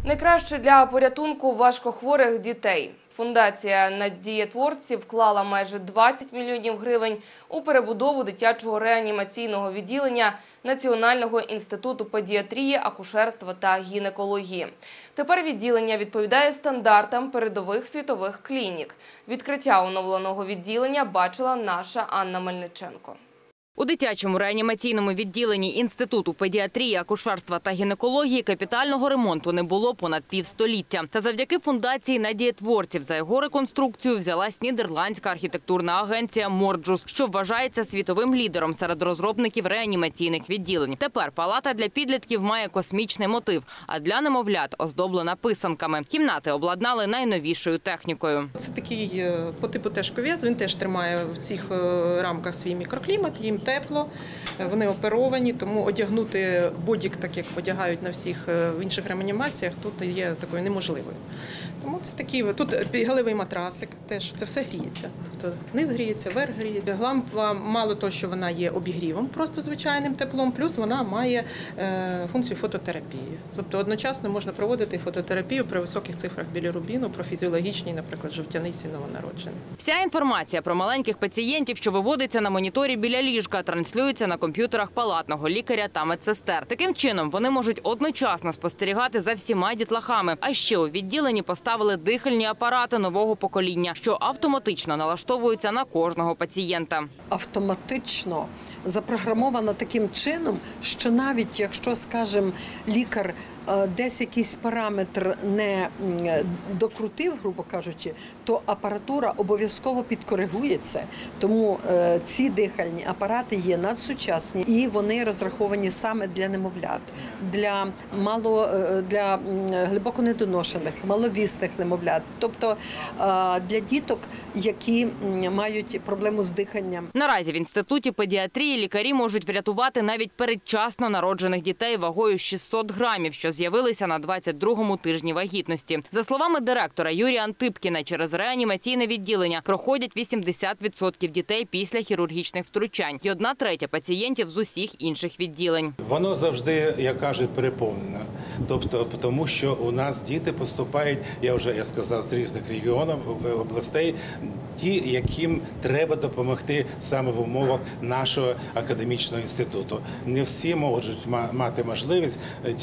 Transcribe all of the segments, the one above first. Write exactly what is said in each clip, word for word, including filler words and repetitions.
Найкраще для порятунку важкохворих дітей. Фундація «Надієтворці» вклала майже двадцять мільйонів гривень у перебудову дитячого реанімаційного відділення Національного інституту педіатрії, акушерства та гінекології. Тепер відділення відповідає стандартам передових світових клінік. Відкриття оновленого відділення бачила наша Анна Мельниченко. У дитячому реанімаційному відділенні Інституту педіатрії, акушерства та гінекології капітального ремонту не було понад півстоліття. Та завдяки фундації «Надієтворців» за його реконструкцію взялась нідерландська архітектурна агенція «Морджус», що вважається світовим лідером серед розробників реанімаційних відділень. Тепер палата для підлітків має космічний мотив, а для немовлят оздоблена писанками. Кімнати обладнали найновішою технікою. Це такий по типу теж ков'яз, він теж тримає в цих рамках свій мікроклімат, їм тепло, вони оперовані, тому одягнути бодік, так як одягають на всіх в інших реанімаціях, тут є такою неможливою. Тому це такі, тут галевий матрасик, теж це все гріється. Тобто низ гріється, верх гріється. Лампа, мало того, що вона є обігрівом, просто звичайним теплом, плюс вона має е, функцію фототерапії. Тобто одночасно можна проводити фототерапію при високих цифрах білірубіну, про фізіологічні, наприклад, жовтяниці новонароджених. Вся інформація про маленьких пацієнтів, що виводиться на моніторі біля ліжка, транслюється на комп'ютерах палатного лікаря та медсестер. Таким чином, вони можуть одночасно спостерігати за всіма дітлахами. А ще у відділенні поставили дихальні апарати нового покоління, що автоматично налаштовуються на кожного пацієнта. Автоматично запрограмовано таким чином, що навіть якщо, скажімо, лікар десь якийсь параметр не докрутив, грубо кажучи, то апаратура обов'язково підкоригує це. Тому ці дихальні апарати є надсучасні і вони розраховані саме для немовлят, для мало для глибоко недоношених, маловісних немовлят, тобто для діток, які мають проблему з диханням. Наразі в Інституті педіатрії лікарі можуть врятувати навіть передчасно народжених дітей вагою шістсот грамів, що з'явилися на двадцять другому тижні вагітності. За словами директора Юрія Антипкіна, через реанімаційне відділення проходять вісімдесят відсотків дітей після хірургічних втручань і одна третя пацієнтів з усіх інших відділень. Воно завжди, як кажуть, переповнено. Тобто, тому що у нас діти поступають, я вже я сказав, з різних регіонів, областей, ті, яким треба допомогти саме в умовах нашого академічного інституту. Не всі можуть мати можливість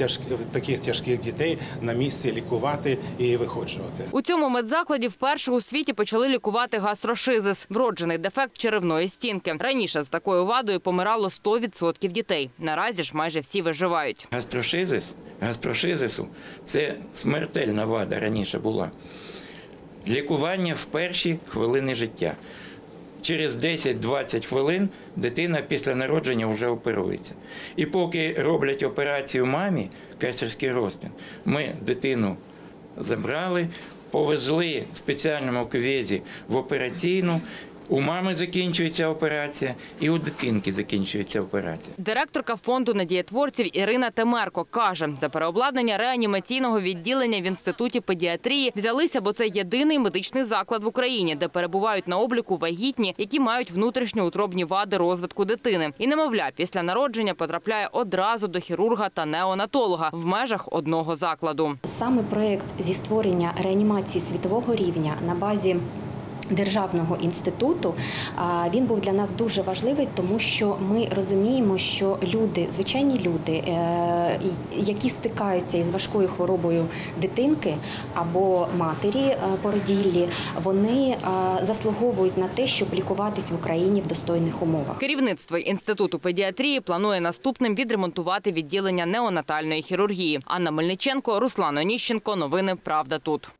таких тяжких дітей на місці лікувати і виходжувати. У цьому медзакладі вперше у світі почали лікувати гастрошизис – вроджений дефект черевної стінки. Раніше з такою вадою помирало сто відсотків дітей. Наразі ж майже всі виживають. Гастрошизис, гастрошизису – це смертельна вада раніше була. Лікування в перші хвилини життя. Через десять-двадцять хвилин дитина після народження вже оперується. І поки роблять операцію мамі, кесарський розтин, ми дитину забрали, повезли в спеціальному кювезі в операційну. У мами закінчується операція і у дитинки закінчується операція. Директорка фонду «Надієтворців» Ірина Темерко каже, за переобладнання реанімаційного відділення в Інституті педіатрії взялися, бо це єдиний медичний заклад в Україні, де перебувають на обліку вагітні, які мають внутрішньоутробні вади розвитку дитини. І немовля після народження потрапляє одразу до хірурга та неонатолога в межах одного закладу. Саме проєкт зі створення реанімації світового рівня на базі Державного інституту, він був для нас дуже важливий, тому що ми розуміємо, що люди, звичайні люди, які стикаються із важкою хворобою дитинки або матері породіллі, вони заслуговують на те, щоб лікуватись в Україні в достойних умовах. Керівництво Інституту педіатрії планує наступним відремонтувати відділення неонатальної хірургії. Анна Мельниченко, Руслан Оніщенко. Новини «Правда тут».